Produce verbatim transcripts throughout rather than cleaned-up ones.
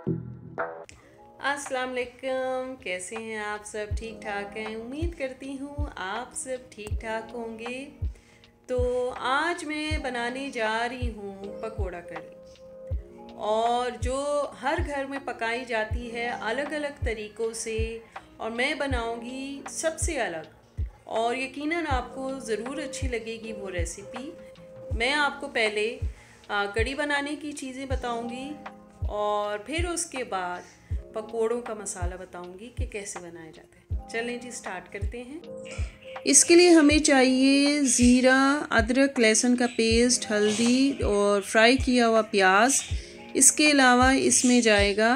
अस्सलाम वालेकुम, कैसे हैं आप सब? ठीक ठाक हैं? उम्मीद करती हूँ आप सब ठीक ठाक होंगे। तो आज मैं बनाने जा रही हूँ पकोड़ा करी, और जो हर घर में पकाई जाती है अलग अलग तरीक़ों से, और मैं बनाऊँगी सबसे अलग, और यकीनन आपको ज़रूर अच्छी लगेगी वो रेसिपी। मैं आपको पहले कड़ी बनाने की चीज़ें बताऊँगी और फिर उसके बाद पकोड़ों का मसाला बताऊंगी कि कैसे बनाया जाता है। चलें जी, स्टार्ट करते हैं। इसके लिए हमें चाहिए ज़ीरा, अदरक, लहसुन का पेस्ट, हल्दी और फ्राई किया हुआ प्याज। इसके अलावा इसमें जाएगा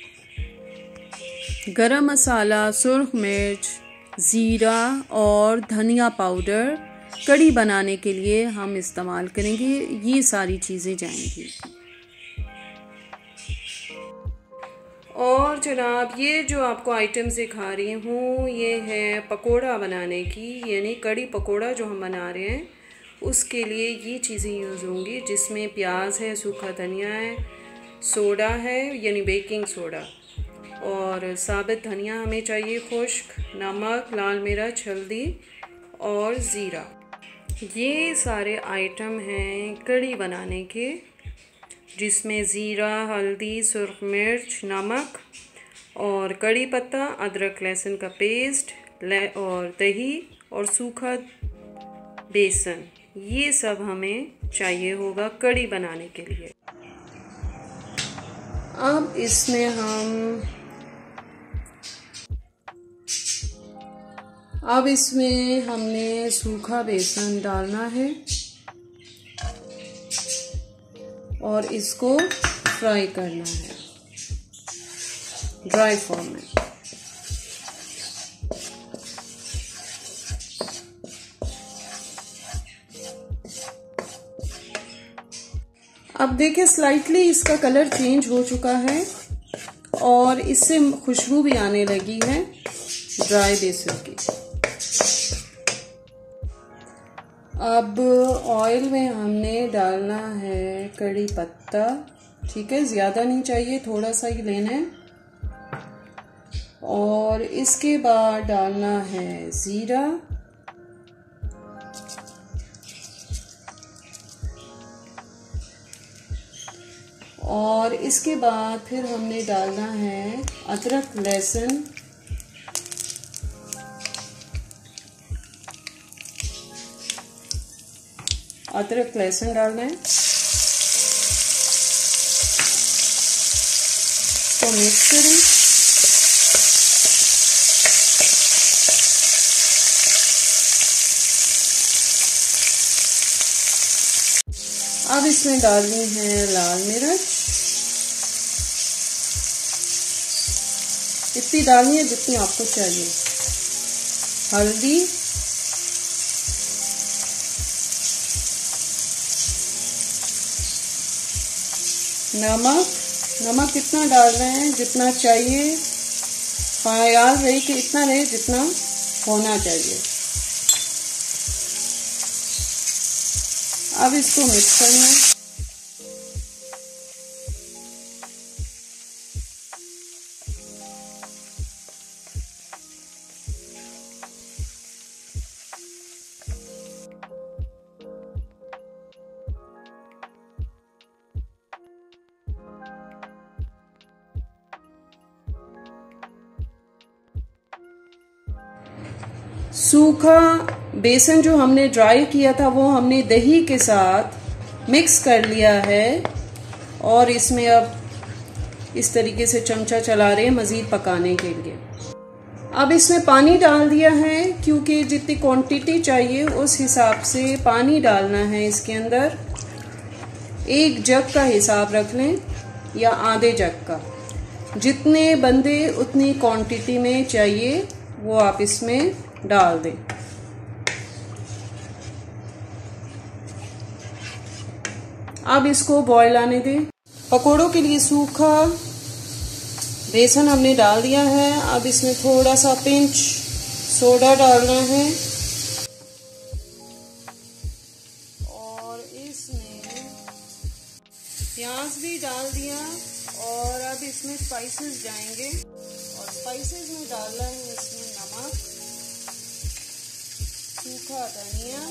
गरम मसाला, सुर्ख मिर्च, ज़ीरा और धनिया पाउडर। कड़ी बनाने के लिए हम इस्तेमाल करेंगे, ये सारी चीज़ें जाएंगी। और जनाब, ये जो आपको आइटम्स दिखा रही हूँ ये है पकोड़ा बनाने की, यानी कड़ी पकोड़ा जो हम बना रहे हैं उसके लिए ये चीज़ें यूज़ होंगी, जिसमें प्याज है, सूखा धनिया है, सोडा है यानी बेकिंग सोडा, और साबित धनिया हमें चाहिए खुश्क, नमक, लाल मिर्च, हल्दी और ज़ीरा। ये सारे आइटम हैं कड़ी बनाने के, जिसमें ज़ीरा, हल्दी, सुर्ख मिर्च, नमक और कड़ी पत्ता, अदरक लहसुन का पेस्ट और दही और सूखा बेसन, ये सब हमें चाहिए होगा कड़ी बनाने के लिए। अब इसमें हम अब इसमें हमने सूखा बेसन डालना है और इसको फ्राई करना है ड्राई फॉर्म में। अब देखिए स्लाइटली इसका कलर चेंज हो चुका है और इससे खुशबू भी आने लगी है ड्राई बेसन की। अब ऑयल में हमने डालना है कड़ी पत्ता, ठीक है, ज़्यादा नहीं चाहिए, थोड़ा सा ही लेना है। और इसके बाद डालना है ज़ीरा, और इसके बाद फिर हमने डालना है अदरक लहसुन, अदरक लहसुन डालना है, तो मिक्स करें। अब इसमें डालनी है लाल मिर्च, इतनी डालनी है जितनी आपको चाहिए, हल्दी, नमक, नमक इतना डाल रहे हैं जितना चाहिए, ख्याल रहे कि इतना रहे जितना होना चाहिए। अब इसको मिक्स करना है। सूखा बेसन जो हमने ड्राई किया था वो हमने दही के साथ मिक्स कर लिया है, और इसमें अब इस तरीके से चमचा चला रहे हैं मज़ीद पकाने के लिए। अब इसमें पानी डाल दिया है, क्योंकि जितनी क्वांटिटी चाहिए उस हिसाब से पानी डालना है इसके अंदर। एक जग का हिसाब रख लें या आधे जग का, जितने बंदे उतनी क्वांटिटी में चाहिए वो आप इसमें डाल दें। अब इसको बॉयल आने दें। पकोड़ों के लिए सूखा बेसन हमने डाल दिया है। अब इसमें थोड़ा सा पिंच सोडा डालना है और इसमें प्याज भी डाल दिया और अब इसमें स्पाइसेस जाएंगे और स्पाइसेस में डालना है इसमें नमक, सूखा धनिया,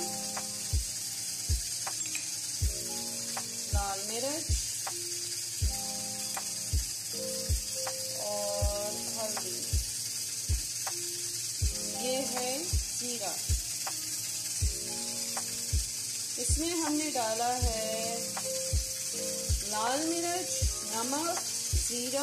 लाल मिर्च और हल्दी। ये है जीरा। इसमें हमने डाला है लाल मिर्च, नमक, जीरा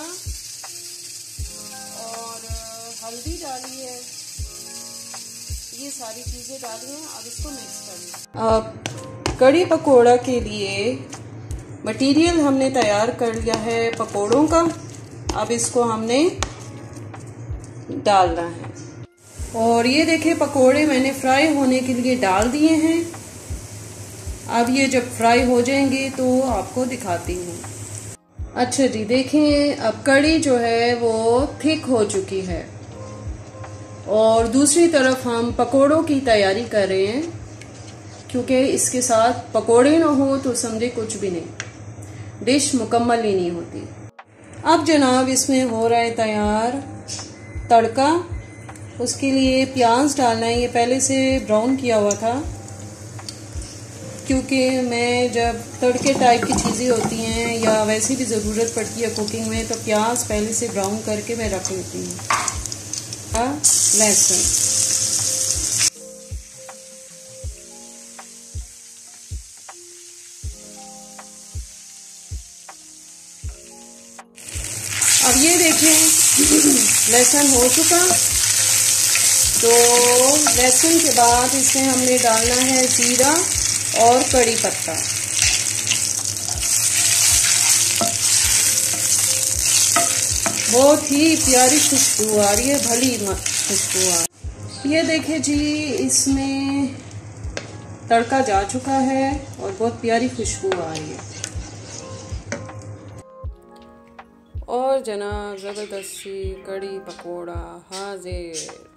और हल्दी डाली है। ये सारी चीज़ें डाली हैं। अब इसको मिक्स कर लें। अब कड़ी पकोड़ा के लिए मटेरियल हमने तैयार कर लिया है पकोड़ों का। अब इसको हमने डालना है और ये देखिए पकोड़े मैंने फ्राई होने के लिए डाल दिए हैं। अब ये जब फ्राई हो जाएंगे तो आपको दिखाती हूँ। अच्छा जी, देखें अब कड़ी जो है वो थिक हो चुकी है और दूसरी तरफ हम पकोड़ों की तैयारी कर रहे हैं, क्योंकि इसके साथ पकोड़े ना हो तो समझे कुछ भी नहीं, डिश मुकम्मल ही नहीं होती। अब जनाब इसमें हो रहा है तैयार तड़का। उसके लिए प्याज डालना है। ये पहले से ब्राउन किया हुआ था, क्योंकि मैं जब तड़के टाइप की चीज़ें होती हैं या वैसे भी ज़रूरत पड़ती है कुकिंग में, तो प्याज पहले से ब्राउन करके मैं रख लेती हूँ। लहसुन, अब ये देखें लहसुन हो चुका। तो लहसुन के बाद इसमें हमने डालना है जीरा और कड़ी पत्ता। बहुत ही प्यारी खुशबू आ रही है, भली खुशबू आ रही है। ये देखिए जी, इसमें तड़का जा चुका है और बहुत प्यारी खुशबू आ रही है। और जनाब ज़बरदस्ती कड़ी पकोड़ा हाजिर।